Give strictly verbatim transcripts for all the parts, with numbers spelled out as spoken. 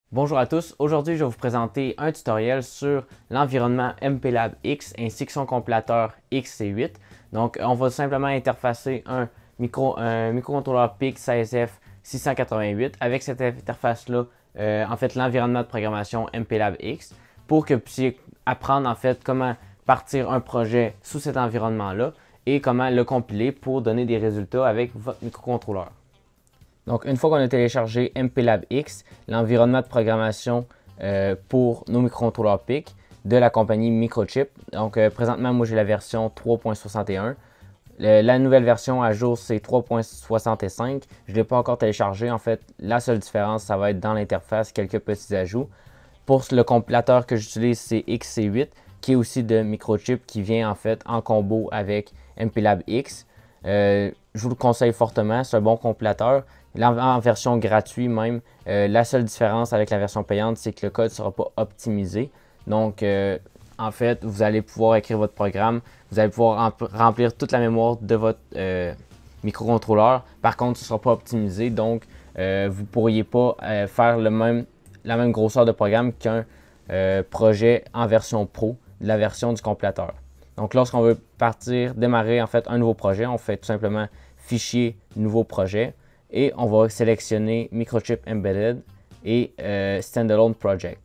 Bonjour à tous, aujourd'hui je vais vous présenter un tutoriel sur l'environnement M P Lab X ainsi que son compilateur X C huit. Donc on va simplement interfacer un, micro, un microcontrôleur P I C seize F six cent quatre-vingt-huit avec cette interface-là, euh, en fait l'environnement de programmation M P Lab X, pour que vous puissiez apprendre en fait comment partir un projet sous cet environnement-là et comment le compiler pour donner des résultats avec votre microcontrôleur. Donc, une fois qu'on a téléchargé M P Lab X, l'environnement de programmation euh, pour nos microcontrôleurs P I C de la compagnie Microchip. Donc, euh, présentement, moi, j'ai la version trois point soixante et un. Le, la nouvelle version à jour, c'est trois point soixante-cinq. Je ne l'ai pas encore téléchargé. En fait, la seule différence, ça va être dans l'interface, quelques petits ajouts. Pour le compilateur que j'utilise, c'est X C huit, qui est aussi de Microchip, qui vient en fait en combo avec M P Lab X. Euh, je vous le conseille fortement, c'est un bon compilateur. En version gratuite même, euh, la seule différence avec la version payante, c'est que le code ne sera pas optimisé. Donc, euh, en fait, vous allez pouvoir écrire votre programme, vous allez pouvoir remplir toute la mémoire de votre euh, microcontrôleur. Par contre, ce ne sera pas optimisé, donc euh, vous ne pourriez pas euh, faire le même, la même grosseur de programme qu'un euh, projet en version pro de la version du compilateur. Donc, lorsqu'on veut partir, démarrer en fait un nouveau projet, on fait tout simplement fichier, nouveau projet. Et on va sélectionner Microchip Embedded et euh, Standalone Project.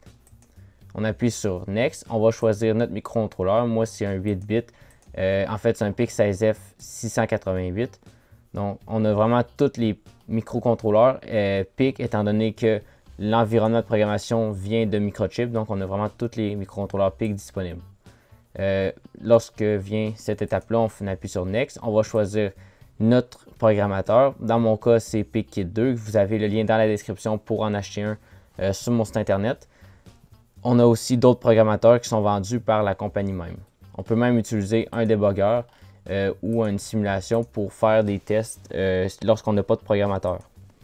On appuie sur Next. On va choisir notre microcontrôleur. Moi, c'est un huit bits. Euh, en fait, c'est un P I C seize F six cent quatre-vingt-huit. Donc, on a vraiment tous les microcontrôleurs euh, P I C, étant donné que l'environnement de programmation vient de Microchip. Donc, on a vraiment tous les microcontrôleurs P I C disponibles. Euh, lorsque vient cette étape-là, on appuie sur Next. On va choisir notre programmateur. Dans mon cas, c'est PicKit deux. Vous avez le lien dans la description pour en acheter un euh, sur mon site internet. On a aussi d'autres programmateurs qui sont vendus par la compagnie même. On peut même utiliser un débogueur euh, ou une simulation pour faire des tests euh, lorsqu'on n'a pas de programmateur.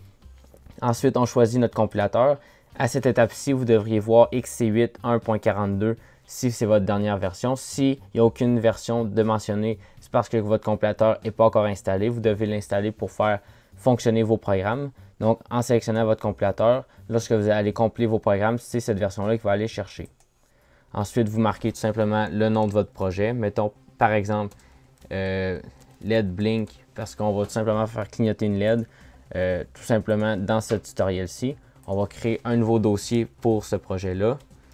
Ensuite, on choisit notre compilateur. À cette étape-ci, vous devriez voir X C huit un point quarante-deux si c'est votre dernière version. S'il n'y a aucune version de mentionner, c'est parce que votre compilateur n'est pas encore installé. Vous devez l'installer pour faire fonctionner vos programmes. Donc, en sélectionnant votre compilateur, lorsque vous allez compiler vos programmes, c'est cette version-là qu'il va aller chercher. Ensuite, vous marquez tout simplement le nom de votre projet. Mettons, par exemple, euh, L E D Blink, parce qu'on va tout simplement faire clignoter une L E D, euh, tout simplement dans ce tutoriel-ci. On va créer un nouveau dossier pour ce projet-là.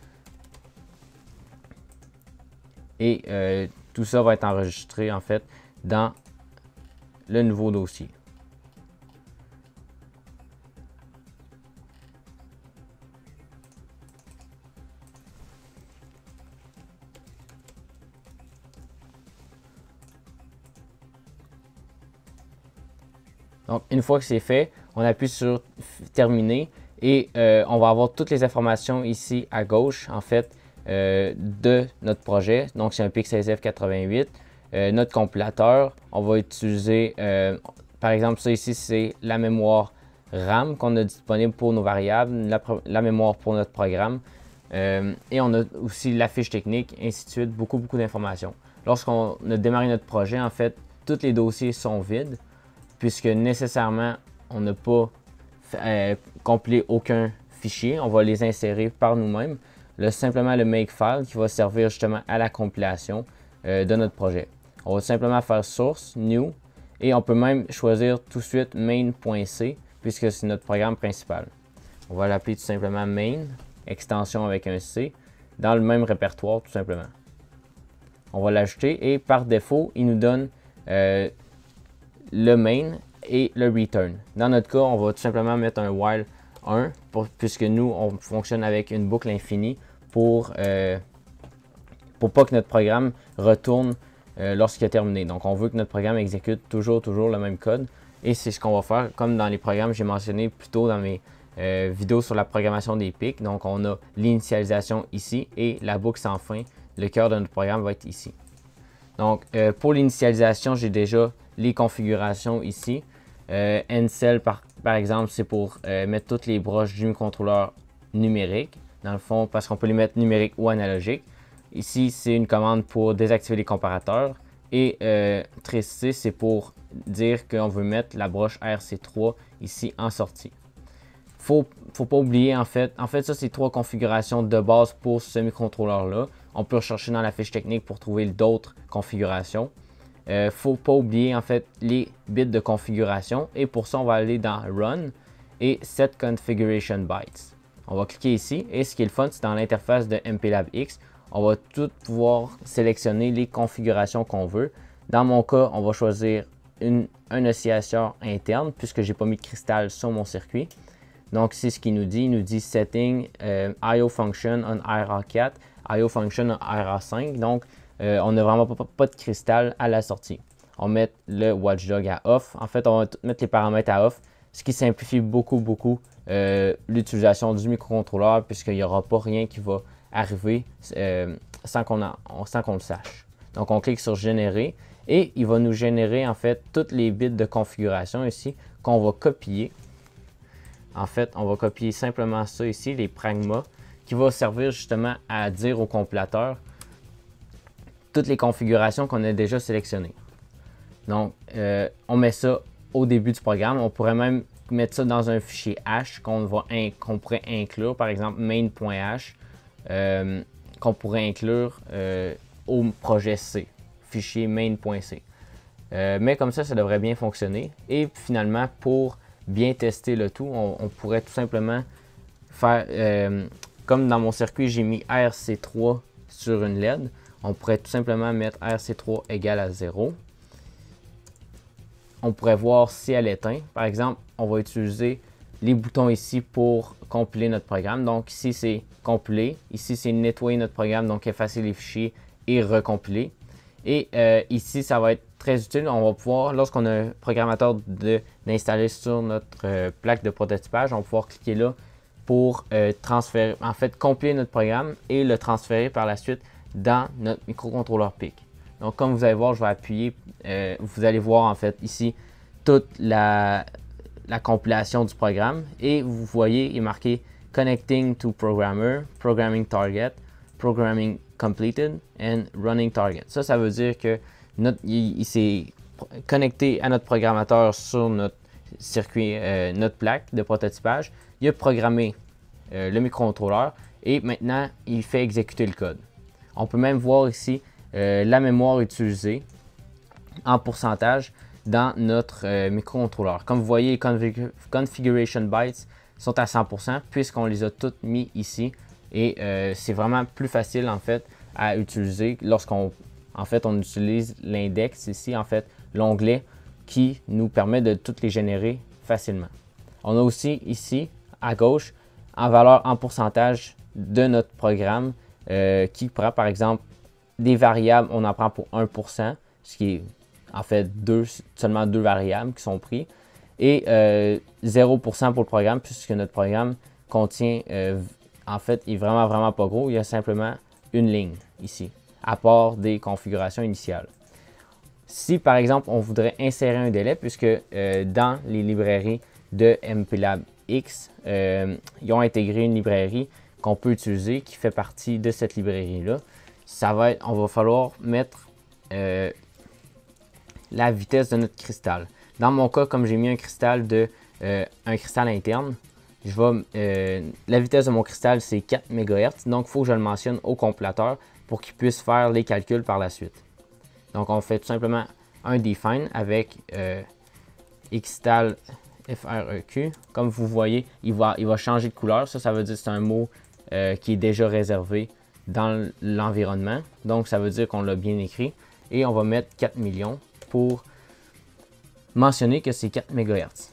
Et euh, tout ça va être enregistré en fait dans le nouveau dossier. Donc, une fois que c'est fait, on appuie sur terminer et euh, on va avoir toutes les informations ici à gauche en fait euh, de notre projet. Donc, c'est un P I C seize F quatre-vingt-huit. Euh, notre compilateur, on va utiliser, euh, par exemple, ça ici, c'est la mémoire RAM qu'on a disponible pour nos variables, la, la mémoire pour notre programme. Euh, et on a aussi la fiche technique, ainsi de suite, beaucoup, beaucoup d'informations. Lorsqu'on a démarré notre projet, en fait, tous les dossiers sont vides, puisque nécessairement, on n'a pas euh, compilé aucun fichier. On va les insérer par nous-mêmes. Le, simplement le makefile qui va servir justement à la compilation euh, de notre projet. On va simplement faire source, new, et on peut même choisir tout de suite main.c, puisque c'est notre programme principal. On va l'appeler tout simplement main, extension avec un C, dans le même répertoire tout simplement. On va l'ajouter et par défaut, il nous donne euh, le main et le return. Dans notre cas, on va tout simplement mettre un while un, pour, puisque nous, on fonctionne avec une boucle infinie pour euh, pour pas que notre programme retourne euh, lorsqu'il est terminé. Donc, on veut que notre programme exécute toujours, toujours le même code. Et c'est ce qu'on va faire, comme dans les programmes que j'ai mentionné plus tôt dans mes euh, vidéos sur la programmation des P I C. Donc, on a l'initialisation ici et la boucle sans fin. Le cœur de notre programme va être ici. Donc, euh, pour l'initialisation, j'ai déjà les configurations ici. Euh, N-Cell, par, par exemple, c'est pour euh, mettre toutes les broches du microcontrôleur numérique, dans le fond, parce qu'on peut les mettre numériques ou analogiques. Ici, c'est une commande pour désactiver les comparateurs. Et euh, trace-C, c'est pour dire qu'on veut mettre la broche R C trois ici en sortie. faut, faut pas oublier en fait, en fait ça c'est trois configurations de base pour ce microcontrôleur-là. On peut rechercher dans la fiche technique pour trouver d'autres configurations. Il euh, ne faut pas oublier en fait les bits de configuration et pour ça on va aller dans Run et Set Configuration Bytes. On va cliquer ici et ce qui est le fun, c'est dans l'interface de MPLAB X, on va tout pouvoir sélectionner les configurations qu'on veut. Dans mon cas, on va choisir une, un oscillateur interne puisque j'ai pas mis de cristal sur mon circuit. Donc c'est ce qu'il nous dit, il nous dit Setting euh, I O Function on I R A quatre, I O Function on I R A cinq. Donc euh, on n'a vraiment pas, pas de cristal à la sortie. On met le Watchdog à off. En fait, on va mettre les paramètres à off, ce qui simplifie beaucoup, beaucoup euh, l'utilisation du microcontrôleur puisqu'il n'y aura pas rien qui va arriver euh, sans qu'on qu'on le sache. Donc on clique sur Générer et il va nous générer en fait toutes les bits de configuration ici qu'on va copier. En fait, on va copier simplement ça ici, les pragmas, qui va servir justement à dire au compilateur toutes les configurations qu'on a déjà sélectionnées. Donc, euh, on met ça au début du programme. On pourrait même mettre ça dans un fichier hash qu'on qu'on pourrait inclure, par exemple main.h, euh, qu'on pourrait inclure euh, au projet C, fichier main.c. Euh, mais comme ça, ça devrait bien fonctionner. Et finalement, pour bien tester le tout, on, on pourrait tout simplement faire, euh, comme dans mon circuit, j'ai mis R C trois sur une L E D, on pourrait tout simplement mettre R C trois égale à zéro. On pourrait voir si elle éteint. Par exemple, on va utiliser les boutons ici pour compiler notre programme. Donc ici, c'est compiler. Ici, c'est nettoyer notre programme, donc effacer les fichiers et recompiler. Et euh, ici, ça va être très utile. On va pouvoir, lorsqu'on a un programmateur d'installer sur notre euh, plaque de prototypage, on va pouvoir cliquer là pour euh, transférer, en fait, compiler notre programme et le transférer par la suite dans notre microcontrôleur P I C. Donc, comme vous allez voir, je vais appuyer. Euh, vous allez voir en fait ici toute la, la compilation du programme. Et vous voyez, il est marqué Connecting to Programmer, Programming Target, Programming Completed and Running Target. Ça, ça veut dire que notre, il, il s'est connecté à notre programmateur sur notre circuit, euh, notre plaque de prototypage. Il a programmé euh, le microcontrôleur et maintenant, il fait exécuter le code. On peut même voir ici euh, la mémoire utilisée en pourcentage dans notre euh, microcontrôleur. Comme vous voyez, les config configuration bytes sont à cent pour cent puisqu'on les a toutes mis ici. Et euh, c'est vraiment plus facile en fait à utiliser lorsqu'on en fait on utilise l'index ici, en fait l'onglet qui nous permet de toutes les générer facilement. On a aussi ici à gauche en valeur en pourcentage de notre programme euh, qui prend par exemple des variables, on en prend pour un pour cent, ce qui est en fait deux, seulement deux variables qui sont prises, et euh, zéro pour cent pour le programme puisque notre programme contient euh, en fait, il est vraiment, vraiment pas gros. Il y a simplement une ligne ici, à part des configurations initiales. Si, par exemple, on voudrait insérer un délai, puisque euh, dans les librairies de MPLAB X, euh, ils ont intégré une librairie qu'on peut utiliser, qui fait partie de cette librairie-là. Ça va être, on va falloir mettre euh, la vitesse de notre cristal. Dans mon cas, comme j'ai mis un cristal de euh, un cristal interne, Je vais, euh, la vitesse de mon cristal, c'est quatre mégahertz, donc il faut que je le mentionne au compilateur pour qu'il puisse faire les calculs par la suite. Donc, on fait tout simplement un define avec euh, xtal freq. Comme vous voyez, il va, il va changer de couleur. Ça, ça veut dire que c'est un mot euh, qui est déjà réservé dans l'environnement. Donc, ça veut dire qu'on l'a bien écrit. Et on va mettre quatre millions pour mentionner que c'est quatre mégahertz.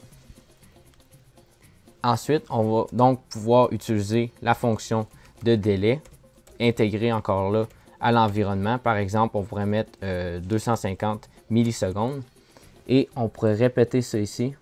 Ensuite, on va donc pouvoir utiliser la fonction de délai intégrée encore là à l'environnement. Par exemple, on pourrait mettre euh, deux cent cinquante millisecondes et on pourrait répéter ça ici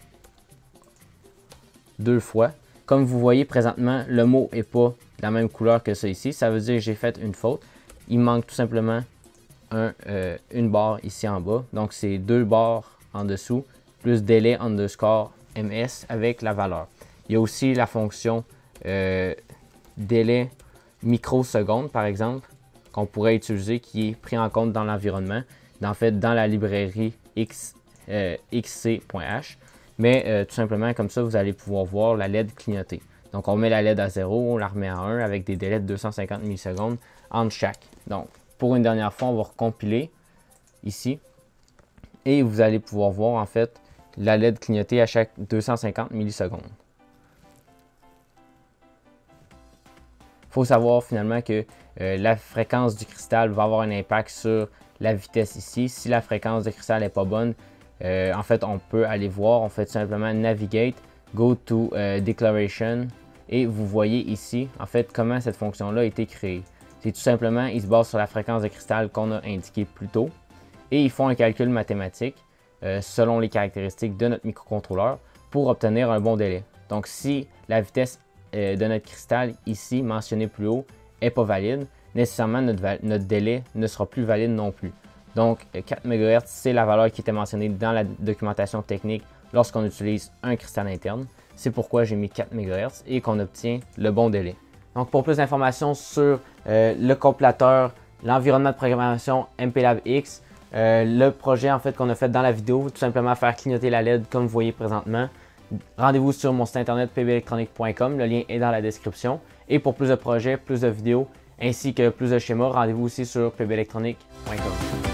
deux fois. Comme vous voyez présentement, le mot n'est pas de la même couleur que ça ici. Ça veut dire que j'ai fait une faute. Il manque tout simplement un, euh, une barre ici en bas. Donc, c'est deux barres en dessous plus délai underscore ms avec la valeur. Il y a aussi la fonction euh, délai microsecondes, par exemple, qu'on pourrait utiliser, qui est pris en compte dans l'environnement, en fait, dans la librairie X, euh, xc.h. mais euh, tout simplement comme ça, vous allez pouvoir voir la L E D clignoter. Donc on met la L E D à zéro, on la remet à un avec des délais de deux cent cinquante millisecondes entre chaque. Donc pour une dernière fois, on va recompiler ici et vous allez pouvoir voir en fait la L E D clignoter à chaque deux cent cinquante millisecondes. Il faut savoir finalement que euh, la fréquence du cristal va avoir un impact sur la vitesse ici. Si la fréquence de cristal n'est pas bonne, euh, en fait, on peut aller voir, on fait tout simplement Navigate, Go to euh, Declaration, et vous voyez ici, en fait, comment cette fonction-là a été créée. C'est tout simplement, il se base sur la fréquence de cristal qu'on a indiquée plus tôt, et ils font un calcul mathématique euh, selon les caractéristiques de notre microcontrôleur pour obtenir un bon délai. Donc, si la vitesse de notre cristal ici mentionné plus haut n'est pas valide, nécessairement notre, notre délai ne sera plus valide non plus. Donc quatre mégahertz, c'est la valeur qui était mentionnée dans la documentation technique lorsqu'on utilise un cristal interne. C'est pourquoi j'ai mis quatre mégahertz et qu'on obtient le bon délai. Donc pour plus d'informations sur euh, le compilateur, l'environnement de programmation MPLAB X, euh, le projet en fait qu'on a fait dans la vidéo, tout simplement faire clignoter la L E D comme vous voyez présentement, rendez-vous sur mon site internet p b electronic point com, le lien est dans la description. Et pour plus de projets, plus de vidéos, ainsi que plus de schémas, rendez-vous aussi sur p b electronic point com.